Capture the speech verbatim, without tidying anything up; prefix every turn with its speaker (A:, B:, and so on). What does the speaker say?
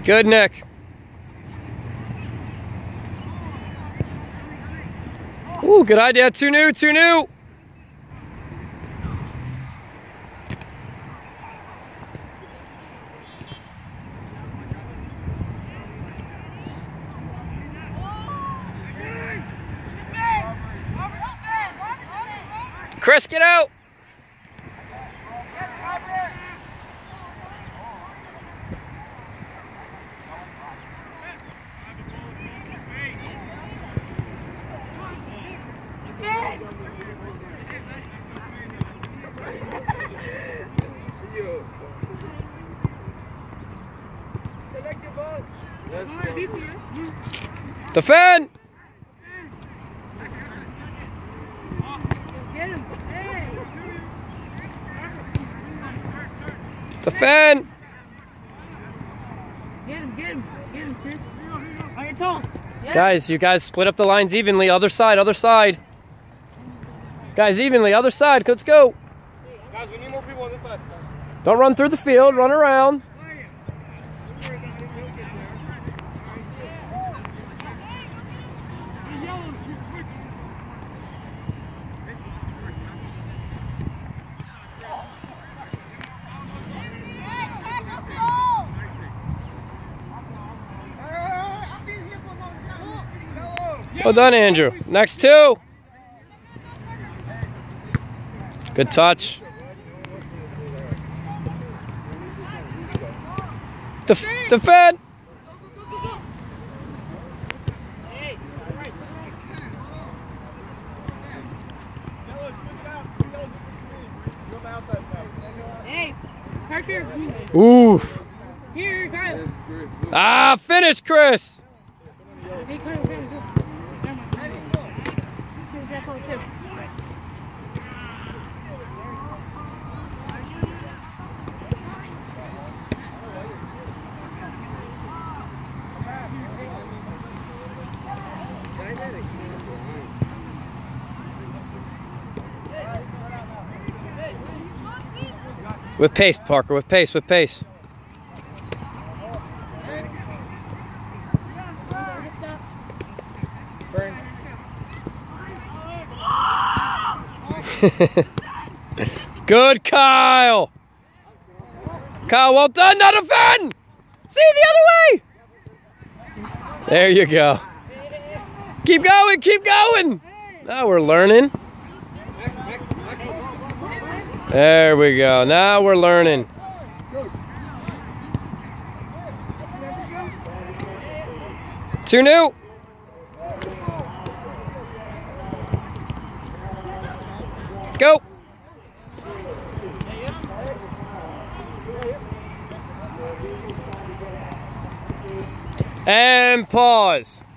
A: Good, Nick. Ooh, good idea. Two new, two new. Chris, get out. Defend! Defend!
B: Get him, get him, get him, Chris. On your toes. Yeah.
A: Guys, you guys split up the lines evenly. Other side, other side. Guys, evenly, other side. Let's go.
C: Guys, we need more people on this side.
A: Don't run through the field, run around. Well done, Andrew. Next two. Good touch. Def defend.
B: Hey, Parker.
A: Ooh.
B: Here, Kyle.
A: Ah, finish, Chris.
B: Hey, Kyle, Kyle, go. Here's that ball, too.
A: With pace, Parker, with pace, with pace. Good, Kyle. Kyle, well done. Not a fan. See, the other way. There you go. Keep going, keep going. Now we're learning. There we go. Now we're learning. Two new. Go. And pause.